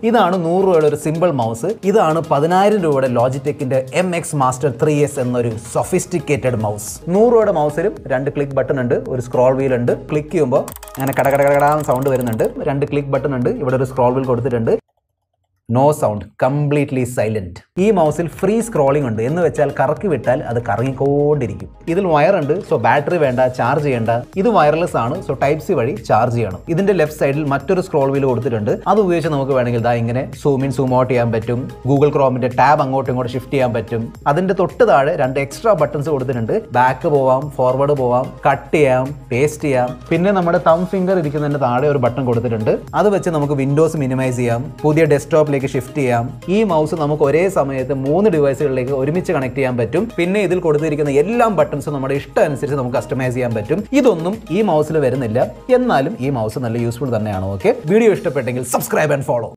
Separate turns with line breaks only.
ഇതാണ് 100 രൂപയുടെ ഒരു സിമ്പിൾ മൗസ്. ഇതാണ് 10,000 രൂപയുടെ ലോജിടെക്കിന്റെ MX Master 3S എന്നൊരു സൊഫിസ്റ്റിക്കേറ്റഡ് മൗസ്. 100 രൂപയുടെ മൗസിലും 2 ക്ലിക്ക് ബട്ടൺ ഉണ്ട്, ഒരു സ്ക്രോൾ വീൽ ഉണ്ട്. ക്ലിക്ക് ചെയ്യുമ്പോൾ അങ്ങനെ കടകടകടകടാന്ന് സൗണ്ട് വരുന്നുണ്ട്. 2 ക്ലിക്ക് ബട്ടൺ ഉണ്ട്, ഇവിടെ ഒരു സ്ക്രോൾ വീൽ കൊടുത്തിട്ടുണ്ട്. No sound, completely silent. ഈ മൗസിൽ ഫ്രീ സ്ക്രോളിംഗ് ഉണ്ട്, എന്ന് വെച്ചാൽ കറക്കി വിട്ടാൽ അത് കറങ്ങിക്കൊണ്ടിരിക്കും. ഇതിൽ വയർ ഉണ്ട്, സോ ബാറ്ററി വേണ്ട, ചാർജ് ചെയ്യേണ്ട. ഇത് വയർലെസ് ആണ്, സോ ടൈപ്പ് സി വഴി ചാർജ് ചെയ്യണം. ഇതിന്റെ ലെഫ്റ്റ് സൈഡിൽ മറ്റൊരു സ്ക്രോൾ വീൽ കൊടുത്തിട്ടുണ്ട്. അത് ഉപയോഗിച്ച് നമുക്ക് വേണമെങ്കിൽ ഇങ്ങനെ സൂം ഇൻ സൂം ഔട്ട് ചെയ്യാൻ പറ്റും. ഗൂഗിൾ ക്രോമിന്റെ ടാബ് അങ്ങോട്ടും ഇങ്ങോട്ട് ഷിഫ്റ്റ് ചെയ്യാൻ പറ്റും. അതിന്റെ തൊട്ട് താഴെ 2 എക്സ്ട്രാ ബട്ടൺസ് കൊടുത്തിട്ടുണ്ട്. ബാക്ക് പോവാം, ഫോർവേഡ് പോവാം, കട്ട് ചെയ്യാം, പേസ്റ്റ് ചെയ്യാം. പിന്നെ നമ്മുടെ തം ഫിംഗർ ഇരിക്കുന്നതിന്റെ താഴെ ഒരു ബട്ടൺ കൊടുത്തിട്ടുണ്ട്. അത് വെച്ച് നമുക്ക് വിൻഡോസ് മിനിമൈസ് ചെയ്യാം, പുതിയ ഡെസ്ക്ടോപ്പിലേക്ക് ഷിഫ്റ്റ് ചെയ്യാം. ഈ മൗസ് നമുക്ക് ഒരേ സമയത്ത് 3 ഡിവൈസുകളിലേക്ക് ഒരുമിച്ച് കണക്ട് ചെയ്യാൻ പറ്റും. പിന്നെ ഇതിൽ കൊടുത്തിരിക്കുന്ന എല്ലാ ബട്ടൺസും നമ്മുടെ ഇഷ്ടം അനുസരിച്ച് നമുക്ക് കസ്റ്റമൈസ് ചെയ്യാൻ പറ്റും. ഇതൊന്നും ഈ മൗസിൽ വരുന്നില്ല, എന്നാലും ഈ മൗസ് നല്ല യൂസ്ഫുൾ തന്നെയാണ്. ഓക്കെ, വീഡിയോ ഇഷ്ടപ്പെട്ടെങ്കിൽ സബ്സ്ക്രൈബ് ആൻഡ് ഫോളോ.